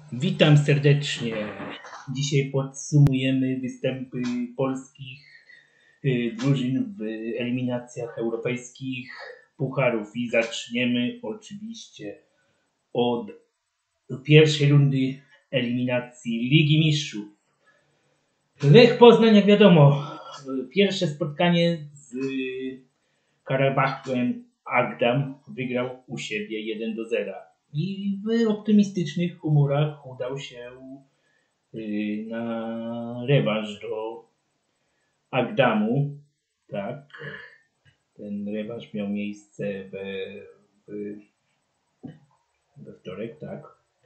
Witam serdecznie. Dzisiaj podsumujemy występy polskich drużyn w eliminacjach europejskich pucharów i zaczniemy oczywiście od pierwszej rundy eliminacji Ligi Mistrzów. Lech Poznań, jak wiadomo, pierwsze spotkanie z Karabachem Agdam wygrał u siebie 1-0. I w optymistycznych humorach udał się na rewanż do Agdamu. Tak. Ten rewanż miał miejsce we wtorek, tak.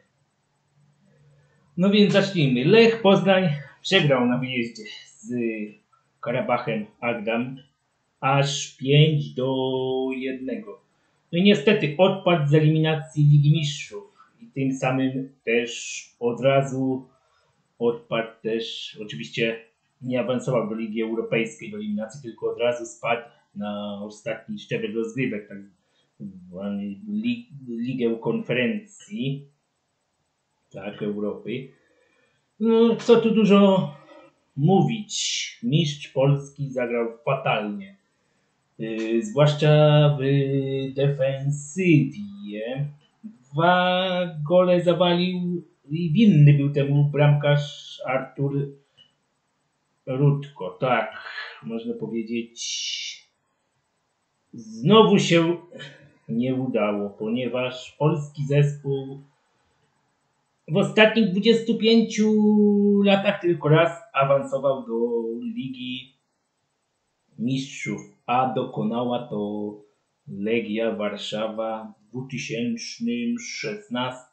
No więc zacznijmy. Lech Poznań przegrał na wyjeździe z Karabachem Agdam aż 5-1. No i niestety odpadł z eliminacji Ligi Mistrzów i tym samym też od razu odpadł też, oczywiście nie awansował do Ligi Europejskiej, do eliminacji, tylko od razu spadł na ostatni szczebel rozgrywek, tak zwany Ligę Konferencji, tak, Europy. No, co tu dużo mówić, mistrz Polski zagrał fatalnie. Zwłaszcza w defensywie. 2 gole zawalił i winny był temu bramkarz Artur Rutko. Tak, można powiedzieć, znowu się nie udało, ponieważ polski zespół w ostatnich 25 latach tylko raz awansował do Ligi Mistrzów, a dokonała to Legia Warszawa w 2016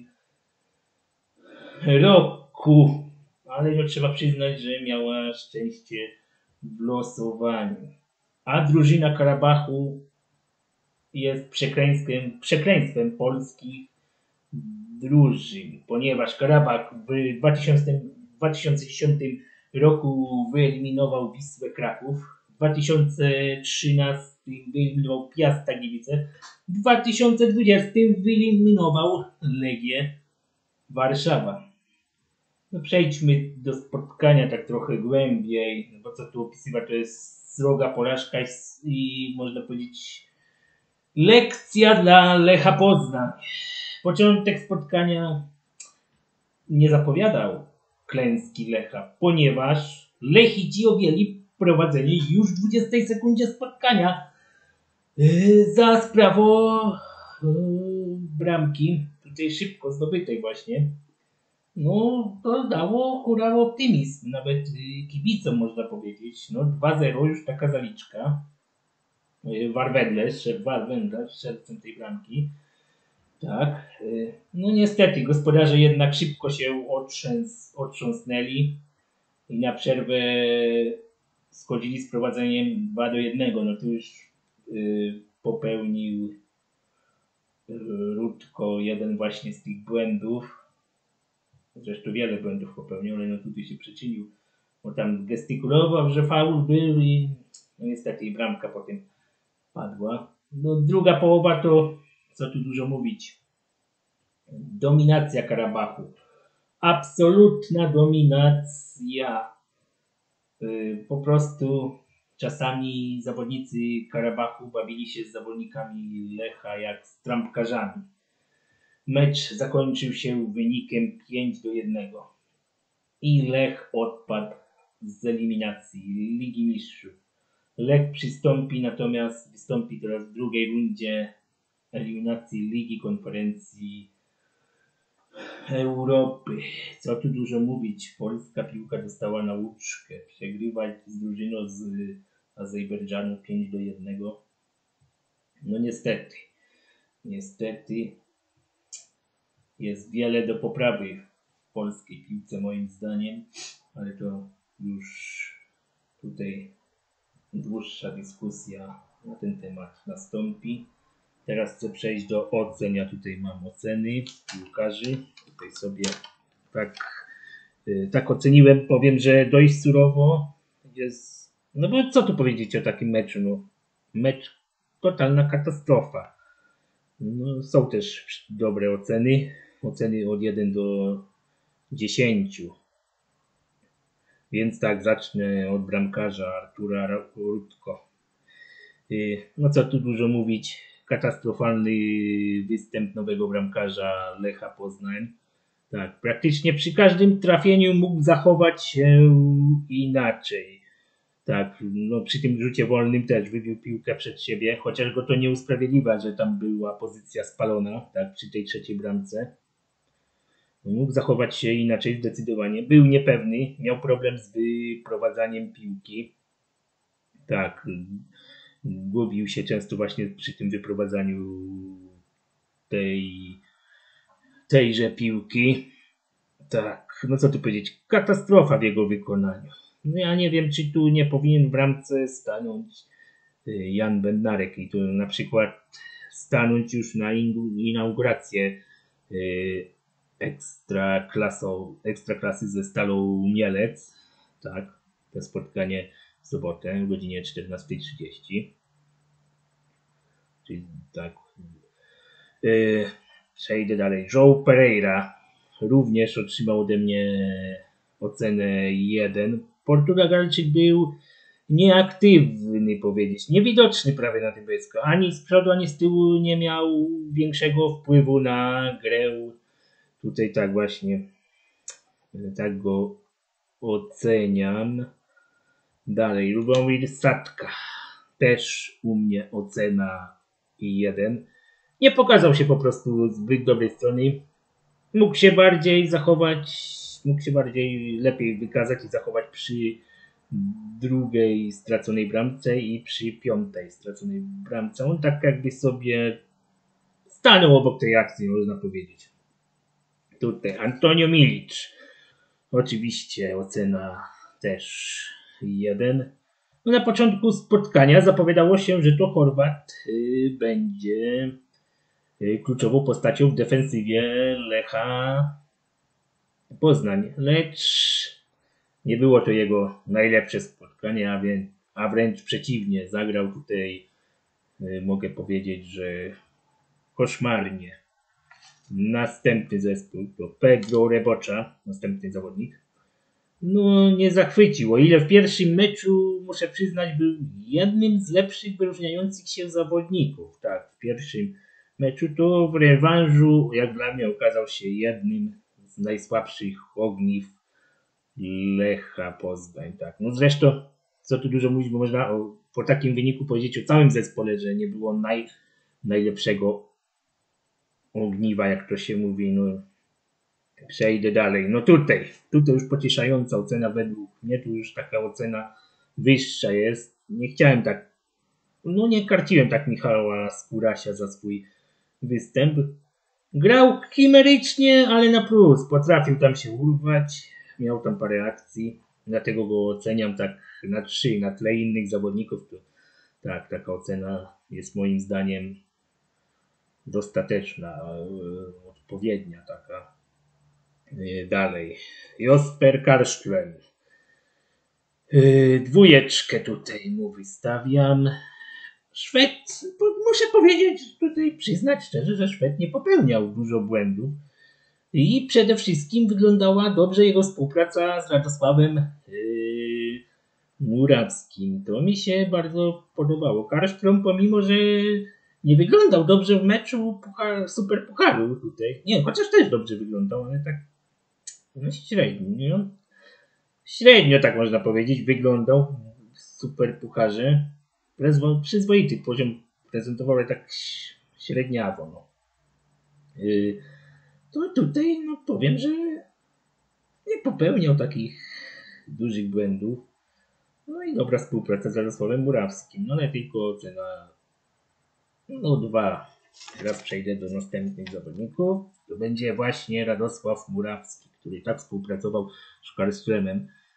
roku. Ale no, trzeba przyznać, że miała szczęście w losowaniu. A drużyna Karabachu jest przekleństwem polskich drużyn, ponieważ Karabach w 2010 roku wyeliminował Wisłę Kraków, w 2013 wyeliminował Piasta Gliwice, w 2020 wyeliminował Legię Warszawa. No przejdźmy do spotkania tak trochę głębiej, bo co tu opisywać, to jest sroga porażka i można powiedzieć lekcja dla Lecha Poznań. Początek spotkania nie zapowiadał klęski Lecha, ponieważ Lechici objęli prowadzenie już w 20 sekundzie spotkania za sprawą bramki, tutaj szybko zdobytej właśnie. No to dało hurawy optymizm, nawet kibicom można powiedzieć. No 2-0 już taka zaliczka. Warwedle, szef Warwedle, szefcem tej bramki. Tak, no niestety gospodarze jednak szybko się otrząsnęli i na przerwę schodzili z prowadzeniem 2-1. No tu już popełnił Rutko jeden właśnie z tych błędów. Zresztą wiele błędów popełnił, ale no tutaj się przyczynił, bo tam gestykulował, że faul był i no niestety i bramka potem padła. No druga połowa to, co tu dużo mówić, dominacja Karabachu. Absolutna dominacja. Po prostu czasami zawodnicy Karabachu bawili się z zawodnikami Lecha jak z trampkarzami. Mecz zakończył się wynikiem 5-1 i Lech odpadł z eliminacji Ligi Mistrzów. Lech wystąpi teraz w drugiej rundzie eliminacji Ligi Konferencji Europy. Co tu dużo mówić, polska piłka dostała nauczkę. Przegrywać z drużyną z Azerbejdżanu 5-1. No niestety jest wiele do poprawy w polskiej piłce moim zdaniem, ale to już tutaj dłuższa dyskusja na ten temat nastąpi. Teraz chcę przejść do ocen. Ja tutaj mam oceny piłkarzy. Tutaj sobie tak oceniłem. Powiem, że dość surowo jest. No bo co tu powiedzieć o takim meczu? No, mecz totalna katastrofa. No, są też dobre oceny. oceny od 1 do 10. Więc tak, zacznę od bramkarza Artura Rutko. No co tu dużo mówić, katastrofalny występ nowego bramkarza Lecha Poznań. Tak, praktycznie przy każdym trafieniu mógł zachować się inaczej. Tak, no przy tym rzucie wolnym też wybił piłkę przed siebie, chociaż go to nie usprawiedliwia, że tam była pozycja spalona, tak, przy tej trzeciej bramce. Mógł zachować się inaczej zdecydowanie. Był niepewny, miał problem z wyprowadzaniem piłki. Tak, gubił się często właśnie przy tym wyprowadzaniu tejże piłki. Tak, no co tu powiedzieć, katastrofa w jego wykonaniu. No ja nie wiem, czy tu nie powinien w bramce stanąć Jan Bednarek i tu na przykład stanąć już na inaugurację ekstraklasy ze Stalą Mielec. Tak, to spotkanie w sobotę o godzinie 14:30. Czyli tak. Przejdę dalej. João Pereira również otrzymał ode mnie ocenę 1. Portugalczyk był nieaktywny, powiedzieć, niewidoczny prawie na tym boisku. Ani z przodu, ani z tyłu nie miał większego wpływu na grę. Tutaj tak właśnie, tak go oceniam. Dalej, Lubomir Satka. Też u mnie ocena 1. Nie pokazał się po prostu zbyt dobrej strony. Mógł się bardziej lepiej wykazać i zachować przy drugiej straconej bramce i przy piątej straconej bramce. On tak jakby sobie stanął obok tej akcji, można powiedzieć. Tutaj Antonio Milic. Oczywiście ocena też 1. No na początku spotkania zapowiadało się, że to Chorwat będzie kluczową postacią w defensywie Lecha Poznań, lecz nie było to jego najlepsze spotkanie, a wręcz przeciwnie, zagrał tutaj, mogę powiedzieć, że koszmarnie. Następny zespół to Pedro Rebocza, następny zawodnik. No nie zachwycił, o ile w pierwszym meczu, muszę przyznać, był jednym z lepszych wyróżniających się zawodników. Tak, w pierwszym meczu, to w rewanżu, jak dla mnie, okazał się jednym z najsłabszych ogniw Lecha Poznań. Tak. No zresztą, co tu dużo mówić, bo można po takim wyniku powiedzieć o całym zespole, że nie było najlepszego ogniwa, jak to się mówi. No, przejdę dalej. No tutaj już pocieszająca ocena według mnie, tu już taka ocena wyższa jest. Nie chciałem tak, no nie karciłem tak Michała Skórasia za swój występ. Grał chimerycznie, ale na plus. Potrafił tam się urwać. Miał tam parę akcji. Dlatego go oceniam tak na 3. Na tle innych zawodników to tak, taka ocena jest moim zdaniem dostateczna, odpowiednia taka. Dalej. Josper Karlström. 2 tutaj mu wystawiam. Szwed, muszę powiedzieć, tutaj przyznać szczerze, że Szwed nie popełniał dużo błędów i przede wszystkim wyglądała dobrze jego współpraca z Radosławem Murawskim. To mi się bardzo podobało. Karlström, pomimo że nie wyglądał dobrze w meczu Super Pucharu tutaj, nie, chociaż też dobrze wyglądał, ale tak no średnio tak można powiedzieć, wyglądał w Super Pucharze. Przyzwoity poziom prezentował, ale tak średniawo. No. To tutaj no, powiem, że nie popełniał takich dużych błędów. No i dobra współpraca z Radosławem Murawskim. No lepiej go ocena 2. Teraz przejdę do następnych zawodników. To będzie właśnie Radosław Murawski, który tak współpracował z Karlströmem.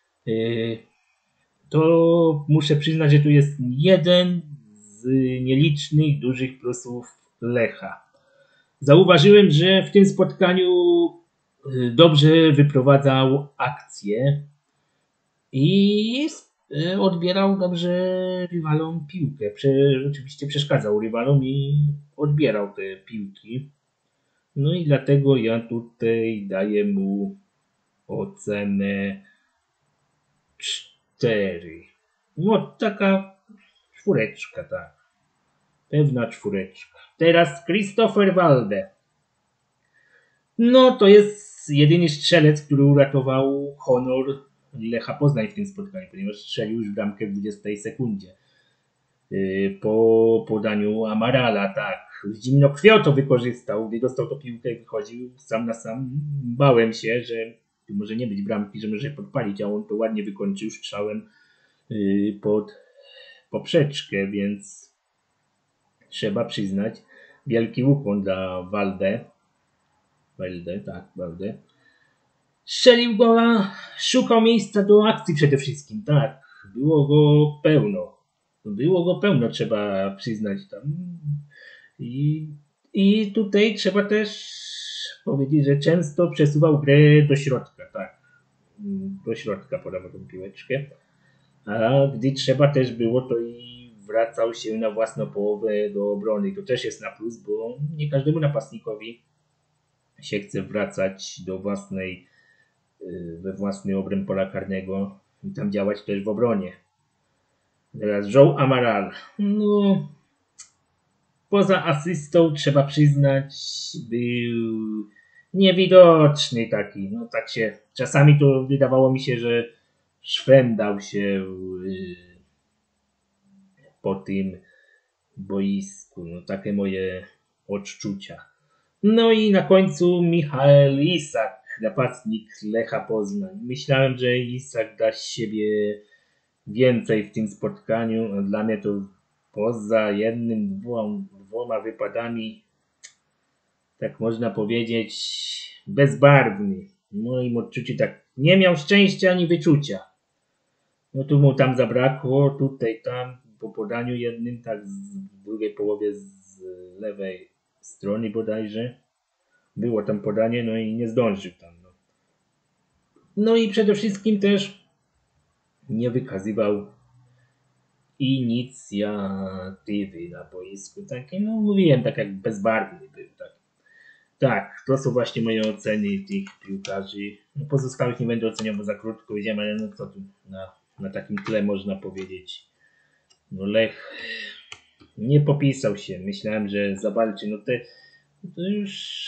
To muszę przyznać, że tu jest jeden z nielicznych dużych plusów Lecha. Zauważyłem, że w tym spotkaniu dobrze wyprowadzał akcję i odbierał dobrze rywalom piłkę. Oczywiście przeszkadzał rywalom i odbierał te piłki. No i dlatego ja tutaj daję mu ocenę 4. No taka czwóreczka, tak. Pewna czwóreczka. Teraz Christopher Walde. No to jest jedyny strzelec, który uratował honor Lecha Poznań w tym spotkaniu, ponieważ strzelił już bramkę w 20 sekundzie. Po podaniu Amarala, tak. Zimnokrwią to wykorzystał, gdy dostał to piłkę i wychodził sam na sam. Bałem się, że może nie być bramki, że może podpalić, a on to ładnie wykończył strzałem pod poprzeczkę, więc trzeba przyznać wielki ukłon dla Walde. Walde. Strzelił gola, szukał miejsca do akcji przede wszystkim, tak. Było go pełno, trzeba przyznać tam. I tutaj trzeba też powiedzieć, że często przesuwał grę do środka, tak. Do środka podawał tą piłeczkę. A gdy trzeba też było, to i wracał się na własną połowę do obrony. To też jest na plus, bo nie każdemu napastnikowi się chce wracać do we własny obręb pola karnego i tam działać też w obronie. Teraz Joe Amaral. No, poza asystą trzeba przyznać, był niewidoczny taki. No tak się, czasami to wydawało mi się, że szwendał się po tym boisku. No takie moje odczucia. No i na końcu Michał Isak, napastnik Lecha Poznań. Myślałem, że Isak da z siebie więcej w tym spotkaniu. A dla mnie to poza jednym, dwoma wypadami, tak można powiedzieć, bezbarwny. W moim odczuciu tak nie miał szczęścia ani wyczucia. No tu mu tam zabrakło, tutaj, tam, po podaniu jednym, tak w drugiej połowie z lewej strony bodajże. Było tam podanie, no i nie zdążył tam. No i przede wszystkim też nie wykazywał inicjatywy na boisku. Takie, no mówiłem, tak jak bezbarwny był. Tak, to są właśnie moje oceny tych piłkarzy. No, pozostałych nie będę oceniał, bo za krótko widziałem, ale no co tu na takim tle można powiedzieć. No Lech nie popisał się. Myślałem, że zawalczy. No to już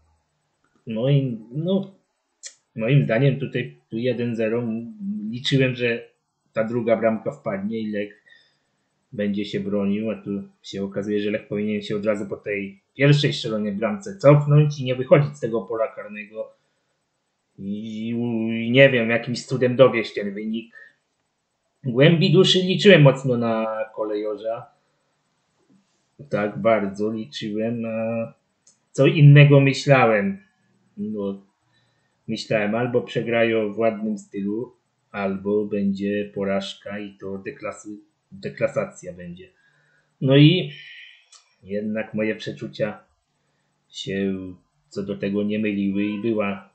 moim zdaniem tutaj tu 1-0. Liczyłem, że ta druga bramka wpadnie i Lech będzie się bronił, a tu się okazuje, że Lech powinien się od razu po tej pierwszej strzelonej bramce cofnąć i nie wychodzić z tego pola karnego i nie wiem, jakimś cudem dowieść ten wynik. W głębi duszy liczyłem mocno na kolejorza. Tak, bardzo liczyłem. A co innego myślałem. No, myślałem, albo przegrają w ładnym stylu, albo będzie porażka i to deklasacja będzie. No i jednak moje przeczucia się co do tego nie myliły i była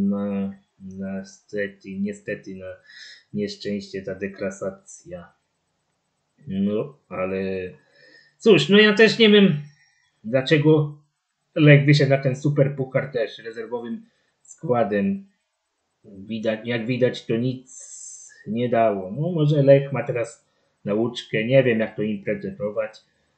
niestety na nieszczęście ta deklasacja. No, ale cóż, no ja też nie wiem, dlaczego Lech wyszedł na ten super puchar też rezerwowym składem. Jak widać, to nic nie dało. No może Lech ma teraz nauczkę, nie wiem jak to interpretować.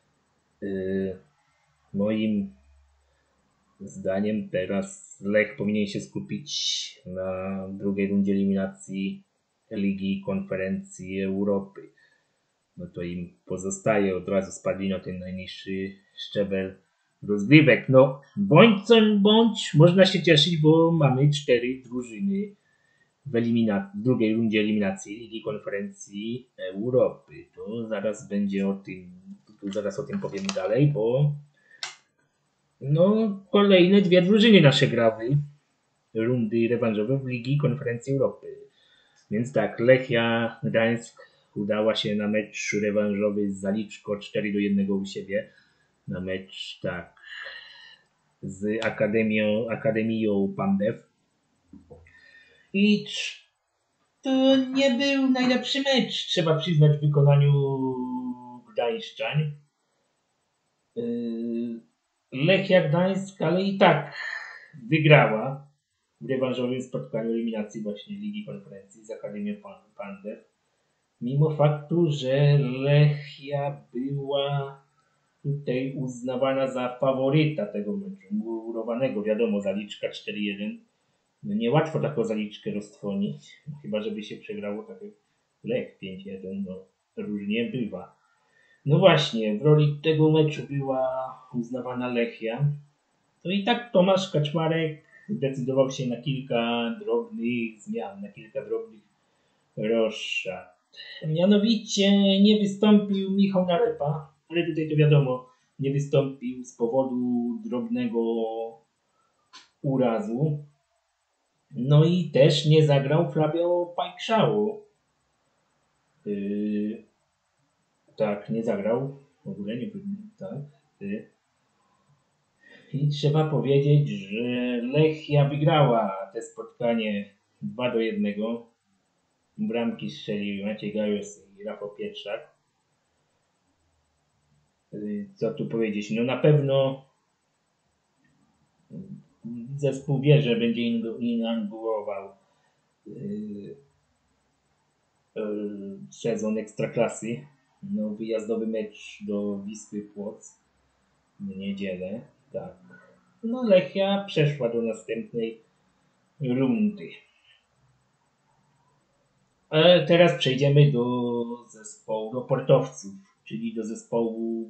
Moim zdaniem teraz Lech powinien się skupić na drugiej rundzie eliminacji Ligi Konferencji Europy. No to im pozostaje, od razu spadli na ten najniższy szczebel rozgrywek. No bądź co bądź, można się cieszyć, bo mamy 4 drużyny w drugiej rundzie eliminacji Ligi Konferencji Europy. To zaraz o tym powiem dalej, bo no kolejne 2 drużyny nasze grały rundy rewanżowe w Ligi Konferencji Europy. Więc tak, Lechia Gdańsk udała się na mecz rewanżowy z zaliczką 4-1 u siebie. Na mecz tak z Akademią Pandew. I to nie był najlepszy mecz, trzeba przyznać, w wykonaniu gdańszczań. Lechia Gdańsk, ale i tak wygrała w rewanżowym spotkaniu eliminacji właśnie Ligi Konferencji z Akademią Pandev. Mimo faktu, że Lechia była tutaj uznawana za faworyta tego meczu, murowanego, wiadomo, zaliczka 4-1. No niełatwo taką zaliczkę roztrwonić, chyba żeby się przegrało tak jak Lech 5-1, no różnie bywa. No właśnie, w roli tego meczu była uznawana Lechia. To i tak Tomasz Kaczmarek zdecydował się na kilka drobnych zmian, na kilka drobnych roszad. Mianowicie nie wystąpił Michał Narepa, ale tutaj to wiadomo, nie wystąpił z powodu drobnego urazu. No i też nie zagrał Flavio Pajkszału. Tak, nie zagrał. W ogóle nie tak. I trzeba powiedzieć, że Lechia wygrała te spotkanie 2-1. Bramki strzelił Maciej Gajos i Rafał Pietrzak. Co tu powiedzieć? No na pewno zespół wie, że będzie inaugurował sezon Ekstraklasy. No, wyjazdowy mecz do Wisły Płock w niedzielę. Tak. No Lechia przeszła do następnej rundy. Ale teraz przejdziemy do portowców, czyli do zespołu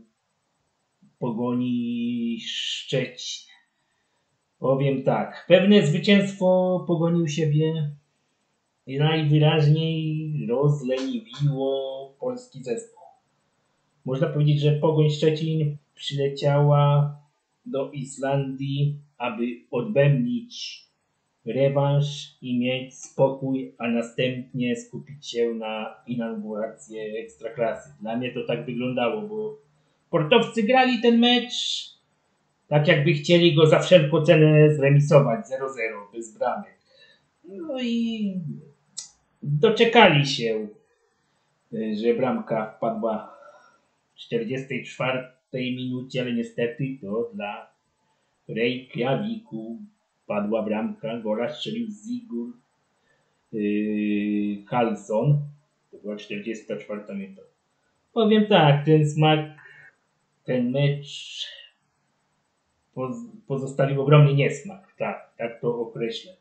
Pogoni Szczecin. Powiem tak, pewne zwycięstwo Pogoni u siebie najwyraźniej rozleniwiło polski zespół. Można powiedzieć, że Pogoń Szczecin przyleciała do Islandii, aby odbębnić rewanż i mieć spokój, a następnie skupić się na inaugurację Ekstraklasy. Dla mnie to tak wyglądało, bo portowcy grali ten mecz tak jakby chcieli go za wszelką cenę zremisować 0-0, bez bramek. No i doczekali się, że bramka wpadła w 44 minucie, ale niestety to dla Reykjaviku padła bramka, gola strzelił Zigur Karlsson. To była 44 minuta. Powiem tak, ten mecz pozostawił ogromny niesmak. Tak to określę.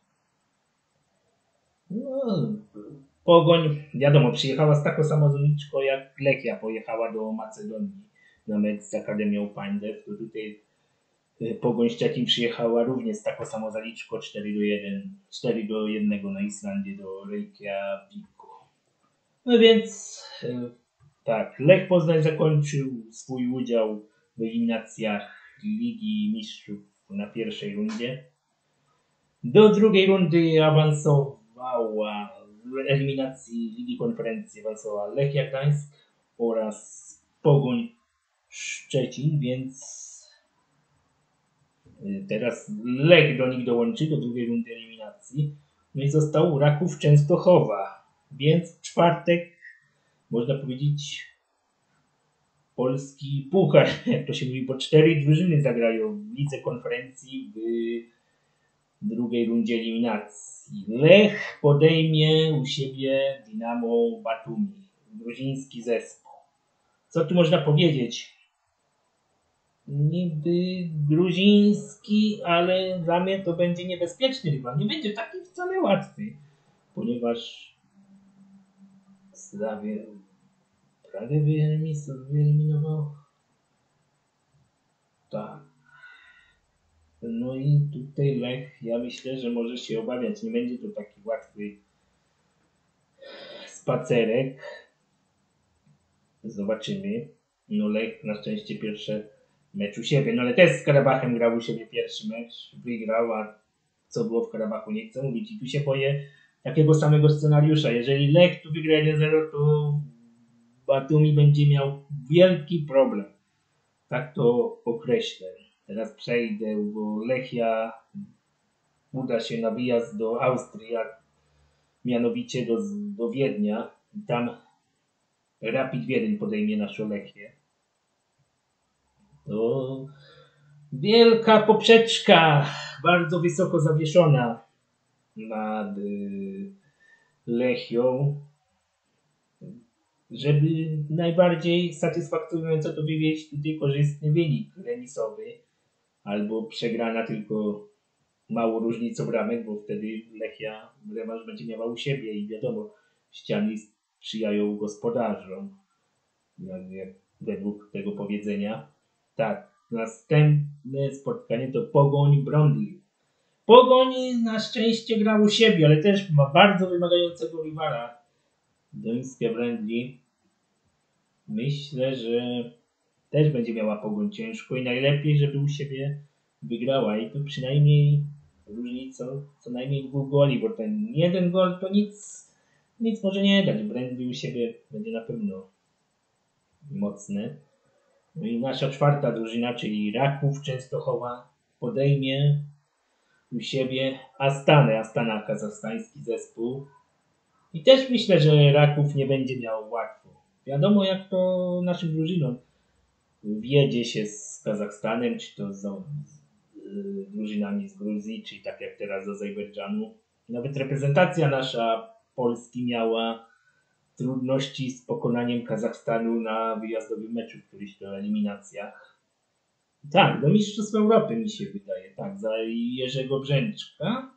No, Pogoń, wiadomo, przyjechała z taką samą zaliczką jak Lechia pojechała do Macedonii na mecz z Akademią Pandev. To tutaj Pogoń Szczecin przyjechała również z taką samą zaliczką 4-1 na Islandię do Reykjaviku. No więc tak, Lech Poznań zakończył swój udział w eliminacjach Ligi Mistrzów na pierwszej rundzie. Do drugiej rundy awansowała w eliminacji Ligi Konferencji awansowała Lechia Gdańsk oraz Pogoń Szczecin, więc teraz Lech do nich dołączy do drugiej rundy eliminacji. No i został Raków Częstochowa. Więc w czwartek, można powiedzieć, polski puchar, jak to się mówi, bo 4 drużyny zagrają w Lidze Konferencji w drugiej rundzie eliminacji. Lech podejmie u siebie Dynamo Batumi, gruziński zespół. Co tu można powiedzieć? Niby gruziński, ale dla mnie to będzie niebezpieczny rywal. Nie będzie taki wcale łatwy, ponieważ Slavia Pragę wyeliminował. Tak. No i tutaj Lech, ja myślę, że może się obawiać. Nie będzie to taki łatwy spacerek. Zobaczymy. No Lech na szczęście pierwsze mecz u siebie. No ale też z Karabachem grał u siebie pierwszy mecz. Wygrał, a co było w Karabachu nie chcę mówić. I tu się boję takiego samego scenariusza. Jeżeli Lech tu wygra 1-0, to Batumi będzie miał wielki problem. Tak to określę. Teraz przejdę, bo Lechia uda się na wyjazd do Austrii, mianowicie do Wiednia. I tam Rapid Wiedeń podejmie naszą Lechię. To Wielka poprzeczka, bardzo wysoko zawieszona nad Lechią, żeby najbardziej satysfakcjonująco to wywieźć tutaj korzystny wynik remisowy, albo przegrana tylko małą różnicą bramek, bo wtedy Lechia rewanż będzie miała u siebie i wiadomo, ściany sprzyjają gospodarzom, jak według tego powiedzenia. Tak, następne spotkanie to Pogoń Brądli. Pogoń na szczęście gra u siebie, ale też ma bardzo wymagającego rywala. Dońskie Brądli. Myślę, że też będzie miała Pogoń ciężko i najlepiej, żeby u siebie wygrała i to przynajmniej różnicą co najmniej 2 goli, bo ten jeden gol to nic może nie dać. Brądli u siebie będzie na pewno mocne. No i nasza czwarta drużyna, czyli Raków Częstochowa, podejmie u siebie Astanę. Astana kazachstański zespół. I też myślę, że Raków nie będzie miał łatwo. Wiadomo, jak to naszym drużynom wiedzie się z Kazachstanem, czy to z drużynami z Gruzji, czy tak jak teraz z Azerbejdżanu. Nawet reprezentacja nasza Polski miała trudności z pokonaniem Kazachstanu na wyjazdowym meczu w którychś to eliminacjach. Tak, do Mistrzostw Europy mi się wydaje. Tak, za Jerzego Brzęczka.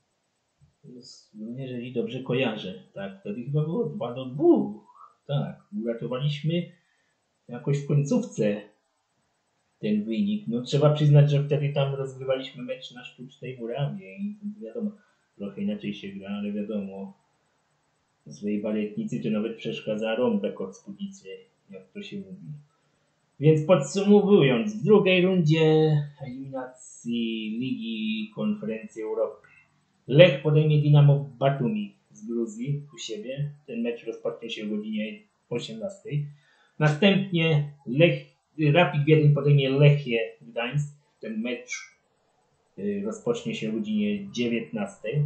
Jeżeli dobrze kojarzę. Tak, wtedy chyba było 2-2. Tak, uratowaliśmy jakoś w końcówce ten wynik. No trzeba przyznać, że wtedy tam rozgrywaliśmy mecz na sztucznej murawie i wiadomo, trochę inaczej się gra, ale wiadomo, złej baletnicy to nawet przeszkadza rąbek od spódnicy, jak to się mówi. Więc podsumowując, w drugiej rundzie eliminacji Ligi Konferencji Europy Lech podejmie Dynamo Batumi z Gruzji u siebie. Ten mecz rozpocznie się o godzinie 18. Następnie Rapid Wiedeń podejmie Lechię Gdańsk. Ten mecz rozpocznie się o godzinie 19.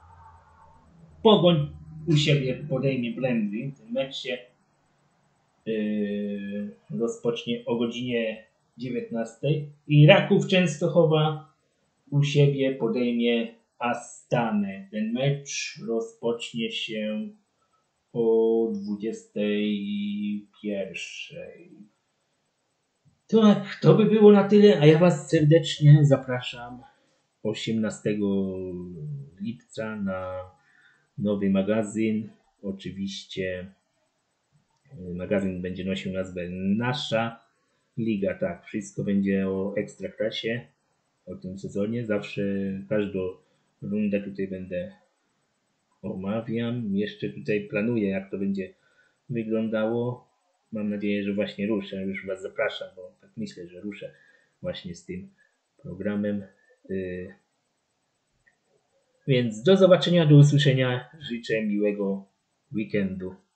Pogoń u siebie podejmie Brądli. Ten mecz się rozpocznie o godzinie 19. I Raków Częstochowa u siebie podejmie Astanę. Ten mecz rozpocznie się o 21. Tak, to by było na tyle, a ja Was serdecznie zapraszam 18 lipca na nowy magazyn. Oczywiście magazyn będzie nosił nazwę Nasza Liga. Tak, wszystko będzie o Ekstraklasie, o tym sezonie. Zawsze każdą rundę tutaj będę omawiam. Jeszcze tutaj planuję, jak to będzie wyglądało. Mam nadzieję, że właśnie ruszę. Już Was zapraszam, bo tak myślę, że ruszę właśnie z tym programem. Więc do zobaczenia, do usłyszenia. Życzę miłego weekendu.